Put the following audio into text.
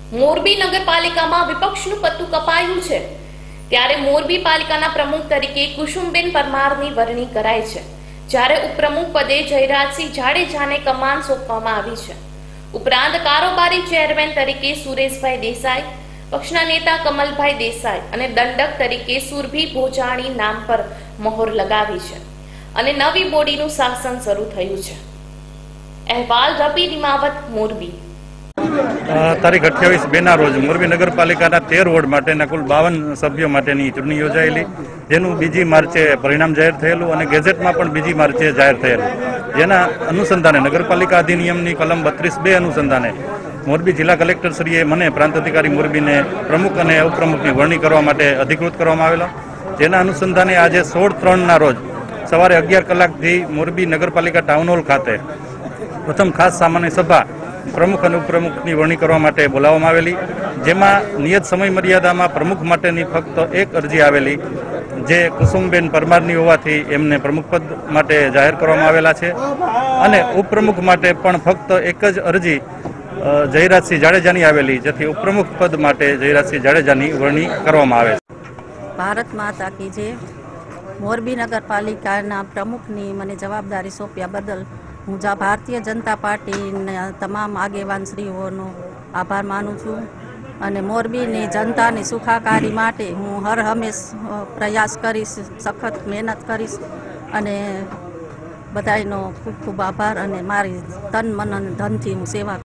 મોરબી નગરપાલિકામાં વિપક્ષનું પત્તું કપાયું છે ત્યારે મોરબી પાલિકાના પ્રમુખ તરીકે કુસુમબેન પરમારની વરણી કરાઈ છે, જ્યારે ઉપપ્રમુખ પદે જયરાજસિંહ જાડેજાને કમાન સોંપવામાં આવી છે। ઉપરાંત કારોબારી ચેરમેન તરીકે સુરેશભાઈ દેસાઈ, પક્ષના નેતા કમલભાઈ દેસાઈ અને દંડક તરીકે સુરભી ભોજાણી નામ પર મહોર લગાવી છે અને નવી બોડીનું શાસન શરૂ થયું છે। અહેવાલ રબી નિમાવત, મોરબી। તારીખ 28/2 ના રોજ મોરબી નગરપાલિકાના 13 વોર્ડ માટેના કુલ 52 સભ્યો માટેની ચૂંટણી યોજાયેલી, જેનું 2 માર્ચે પરિણામ જાહેર થયેલું અને ગેઝેટમાં પણ 2 માર્ચે જાહેર થયેલું। જેના અનુસંધાને નગરપાલિકા અધિનિયમની કલમ 32(2) અનુસંધાને મોરબી જિલ્લા કલેક્ટરશ્રીએ મને પ્રાંત અધિકારી મોરબીને પ્રમુખ અને ઉપપ્રમુખની વરણી કરવા માટે અધિકૃત કરવામાં આવેલા। જેના અનુસંધાને આજે 16/3 ના રોજ સવારે 11 કલાકથી મોરબી નગરપાલિકા ટાઉન હોલ ખાતે પ્રથમ ખાસ સામાન્ય સભા પ્રમુખ અને ઉપપ્રમુખની વરણી કરવા માટે બોલાવવામાં આવેલી, જેમાં નિયત સમય મર્યાદામાં પ્રમુખ માટેની ફક્ત એક અરજી આવેલી, જે કુસુમબેન પરમારની હોવાથી એમને પ્રમુખ પદ માટે જાહેર કરવામાં આવેલા છે અને ઉપપ્રમુખ માટે પણ ફક્ત એક જ અરજી જયરાજસિંહ જાડેજાની આવેલી, જેથી ઉપપ્રમુખ પદ માટે જયરાજસિંહ જાડેજાની વરણી કરવામાં આવે છે। ભારત માતા કી જય। મોરબી નગરપાલિકાના પ્રમુખની મને જવાબદારી સોંપ્યા બદલ હું ભારતીય જનતા પાર્ટીના તમામ આગેવાનશ્રીઓનો આભાર માનું છું અને મોરબીની જનતાની સુખાકારી માટે હું હર હંમેશ પ્રયાસ કરીશ, સખત મહેનત કરીશ અને બધાનો ખૂબ ખૂબ આભાર અને મારી તન મન અને ધનથી હું સેવા